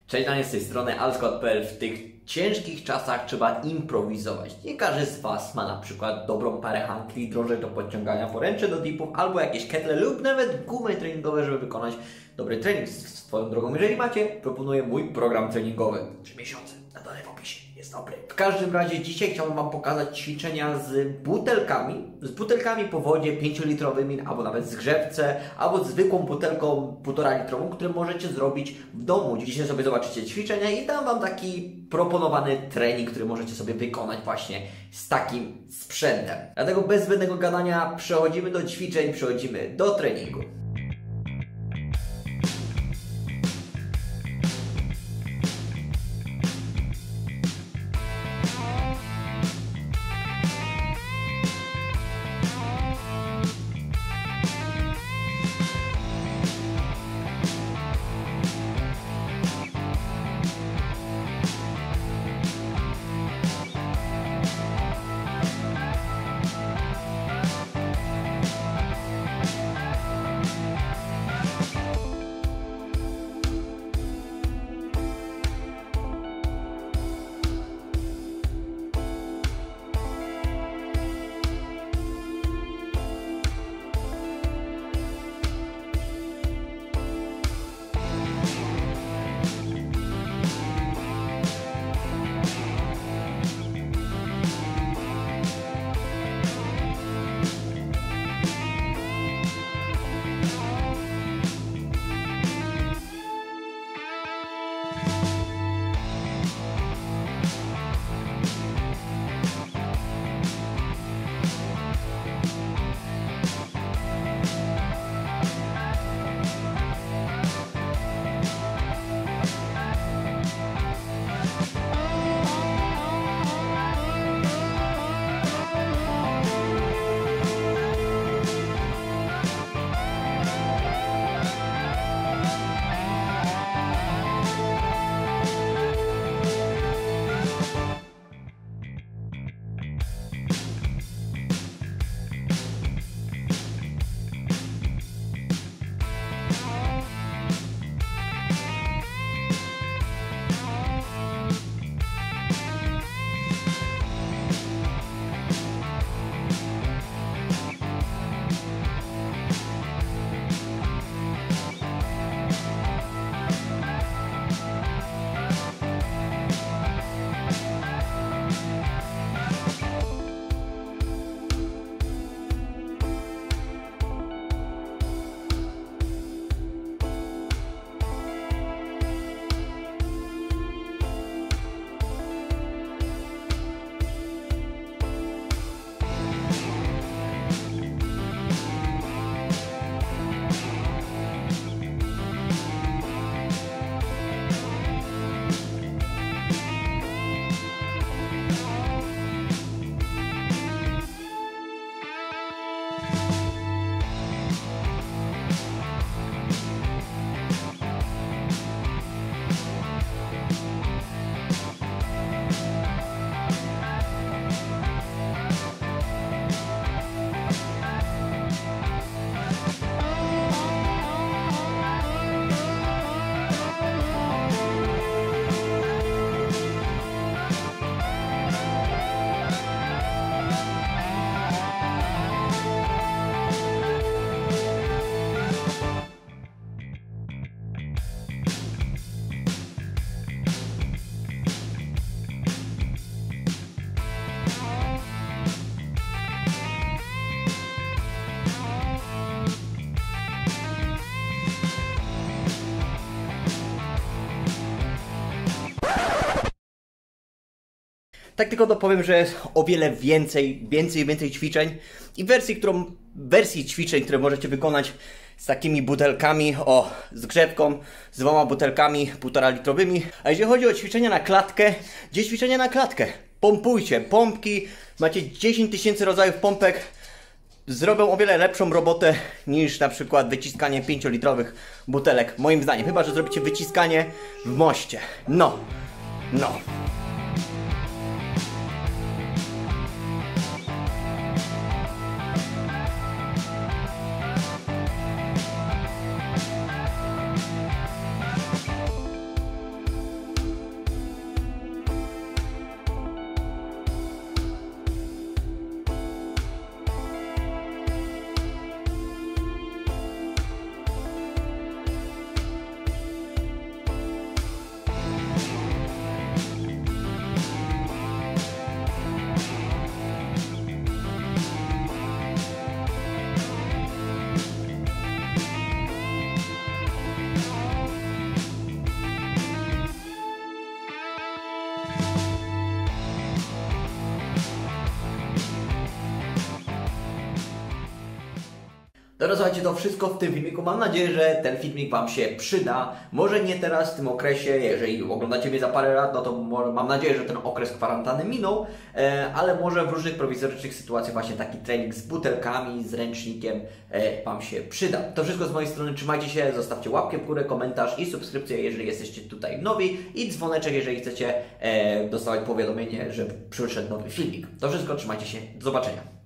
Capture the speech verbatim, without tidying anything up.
Cześć, Daniel z tej strony alskład kropka p l. W tych ciężkich czasach trzeba improwizować. Nie każdy z Was ma na przykład dobrą parę hankli, drożdżek do podciągania, poręcze do dipów, albo jakieś ketle lub nawet gumy treningowe, żeby wykonać dobry trening. Swoją drogą, jeżeli macie, proponuję mój program treningowy. trzy miesiące, na dole w opisie, jest dobry. W każdym razie dzisiaj chciałbym Wam pokazać ćwiczenia z butelkami. Z butelkami po wodzie pięciolitrowymi, albo nawet z grzewce, albo z zwykłą butelką półtora litrową, które możecie zrobić w domu. Dzisiaj sobie zobaczycie ćwiczenia i dam Wam taki proponowany trening, który możecie sobie wykonać właśnie z takim sprzętem. Dlatego bez zbędnego gadania przechodzimy do ćwiczeń, przechodzimy do treningu. Tak tylko dopowiem, że jest o wiele więcej, więcej, więcej ćwiczeń i wersji, którą, wersji ćwiczeń, które możecie wykonać z takimi butelkami, o, z grzewką, z dwoma butelkami półtora litrowymi. A jeżeli chodzi o ćwiczenia na klatkę, gdzie ćwiczenia na klatkę? Pompujcie, pompki, macie dziesięć tysięcy rodzajów pompek, zrobią o wiele lepszą robotę niż na przykład wyciskanie pięciolitrowych butelek, moim zdaniem. Chyba że zrobicie wyciskanie w moście. No, no. Dobra, słuchajcie, to wszystko w tym filmiku. Mam nadzieję, że ten filmik Wam się przyda. Może nie teraz, w tym okresie, jeżeli oglądacie mnie za parę lat, no to może, mam nadzieję, że ten okres kwarantanny minął, e, ale może w różnych prowizorycznych sytuacjach właśnie taki trening z butelkami, z ręcznikiem e, Wam się przyda. To wszystko z mojej strony. Trzymajcie się, zostawcie łapkę w górę, komentarz i subskrypcję, jeżeli jesteście tutaj nowi, i dzwoneczek, jeżeli chcecie e, dostawać powiadomienie, że przyszedł nowy filmik. To wszystko, trzymajcie się, do zobaczenia.